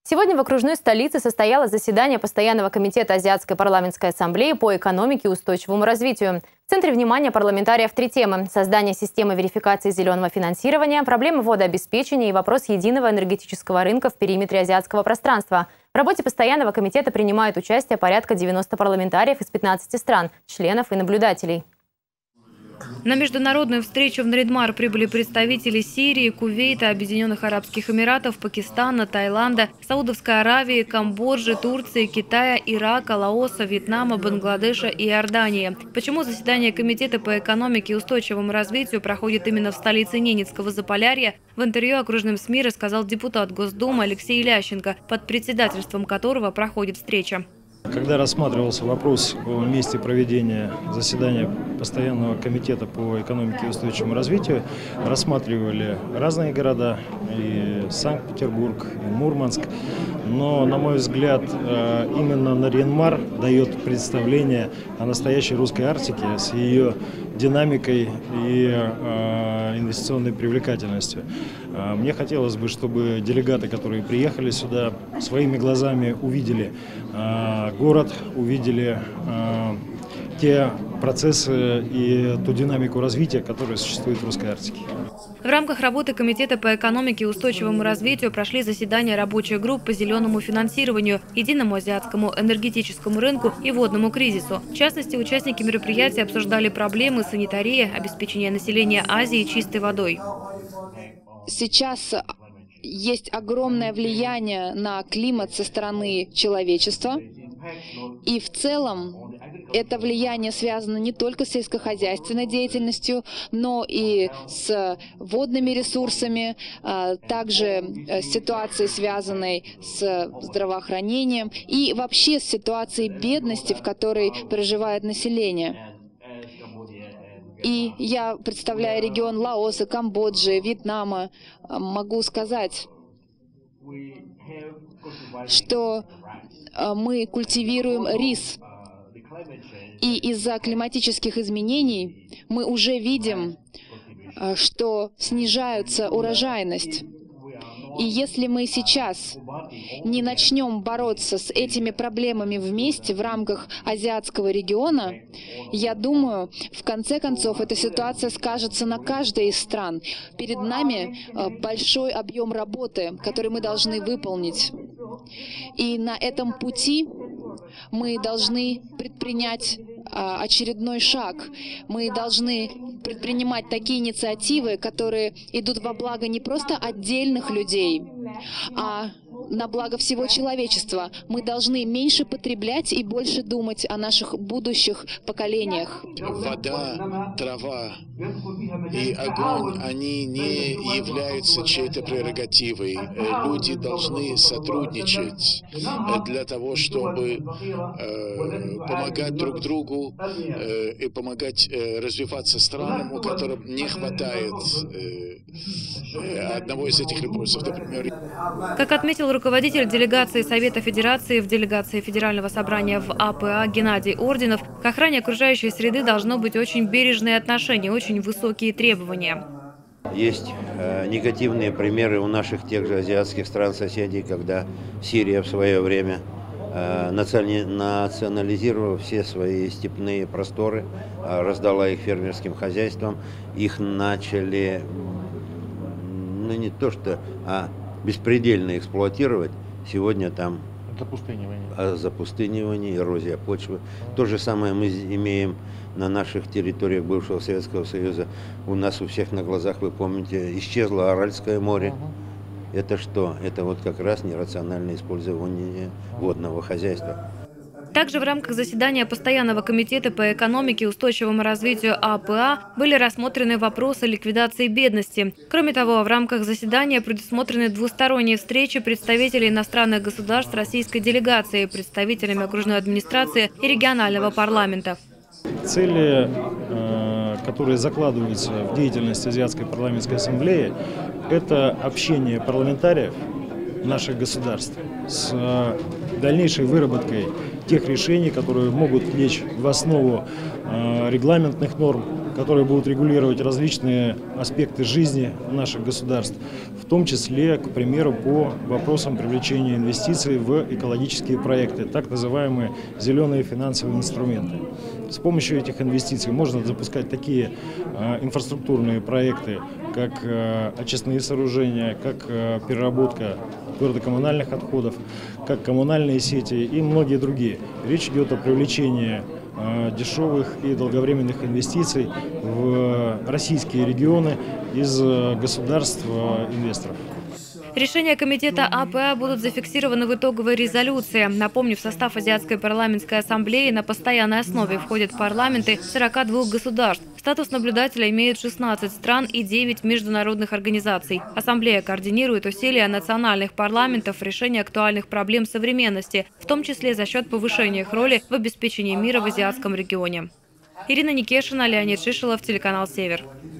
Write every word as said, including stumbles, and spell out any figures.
Сегодня в окружной столице состоялось заседание Постоянного комитета Азиатской парламентской ассамблеи по экономике и устойчивому развитию. В центре внимания парламентариев три темы – создание системы верификации зеленого финансирования, проблемы водообеспечения и вопрос единого энергетического рынка в периметре азиатского пространства. В работе Постоянного комитета принимают участие порядка девяноста парламентариев из пятнадцати стран, членов и наблюдателей. На международную встречу в Нарьян-Мар прибыли представители Сирии, Кувейта, Объединенных Арабских Эмиратов, Пакистана, Таиланда, Саудовской Аравии, Камбоджи, Турции, Китая, Ирака, Лаоса, Вьетнама, Бангладеша и Иордании. Почему заседание Комитета по экономике и устойчивому развитию проходит именно в столице Ненецкого Заполярья, в интервью окружным СМИ рассказал депутат Госдумы Алексей Лященко, под председательством которого проходит встреча. Когда рассматривался вопрос о месте проведения заседания Постоянного комитета по экономике и устойчивому развитию, рассматривали разные города, и Санкт-Петербург, и Мурманск. Но, на мой взгляд, именно Нарьян-Мар дает представление о настоящей русской Арктике с ее динамикой и инвестиционной привлекательностью. Мне хотелось бы, чтобы делегаты, которые приехали сюда, своими глазами увидели город, увидели те процессы и ту динамику развития, которая существует в русской Арктике. В рамках работы Комитета по экономике и устойчивому развитию прошли заседания рабочих групп по зеленому финансированию, единому азиатскому энергетическому рынку и водному кризису. В частности, участники мероприятия обсуждали проблемы санитарии, обеспечения населения Азии чистой водой. Сейчас есть огромное влияние на климат со стороны человечества. И в целом это влияние связано не только с сельскохозяйственной деятельностью, но и с водными ресурсами, также с ситуацией, связанной с здравоохранением и вообще с ситуацией бедности, в которой проживает население. И я, представляя регион Лаоса, Камбоджи, Вьетнама, могу сказать, что мы культивируем рис. И из-за климатических изменений мы уже видим, что снижается урожайность. И если мы сейчас не начнем бороться с этими проблемами вместе в рамках азиатского региона, я думаю, в конце концов эта ситуация скажется на каждой из стран. Перед нами большой объем работы, который мы должны выполнить. И на этом пути мы должны предпринять очередной шаг. Мы должны предпринимать такие инициативы, которые идут во благо не просто отдельных людей, а на благо всего человечества. Мы должны меньше потреблять и больше думать о наших будущих поколениях. Вода, трава и огонь, они не являются чьей-то прерогативой. Люди должны сотрудничать для того, чтобы э, помогать друг другу э, и помогать э, развиваться странам, у которых не хватает э, одного из этих ресурсов, например. Как отметил руководитель делегации Совета Федерации в делегации Федерального собрания в АПА Геннадий Орденов, к охране окружающей среды должно быть очень бережные отношения, очень высокие требования. Есть э, негативные примеры у наших тех же азиатских стран-соседей, когда Сирия в свое время, э, национализировав все свои степные просторы, э, раздала их фермерским хозяйствам, их начали, ну не то что, а беспредельно эксплуатировать. Сегодня там запустынивание, запустынивание, эрозия почвы. То же самое мы имеем на наших территориях бывшего Советского Союза. У нас у всех на глазах, вы помните, исчезло Аральское море. Угу. Это что? Это вот как раз нерациональное использование водного хозяйства. Также в рамках заседания Постоянного комитета по экономике и устойчивому развитию АПА были рассмотрены вопросы ликвидации бедности. Кроме того, в рамках заседания предусмотрены двусторонние встречи представителей иностранных государств российской делегации, представителями окружной администрации и регионального парламента. Цели, которые закладываются в деятельность Азиатской парламентской ассамблеи, это общение парламентариев наших государств с дальнейшей выработкой тех решений, которые могут лечь в основу регламентных норм, которые будут регулировать различные аспекты жизни наших государств, в том числе, к примеру, по вопросам привлечения инвестиций в экологические проекты, так называемые зеленые финансовые инструменты. С помощью этих инвестиций можно запускать такие э, инфраструктурные проекты, как э, очистные сооружения, как э, переработка твердокоммунальных отходов, как коммунальные сети и многие другие. Речь идет о привлечении э, дешевых и долговременных инвестиций в российские регионы из э, государств-инвесторов. Решения комитета АПА будут зафиксированы в итоговой резолюции. Напомню, в состав Азиатской парламентской ассамблеи на постоянной основе входят парламенты сорока двух государств. Статус наблюдателя имеют шестнадцать стран и девять международных организаций. Ассамблея координирует усилия национальных парламентов в решении актуальных проблем современности, в том числе за счет повышения их роли в обеспечении мира в азиатском регионе. Ирина Никешина, Леонид Шишелов, телеканал «Север».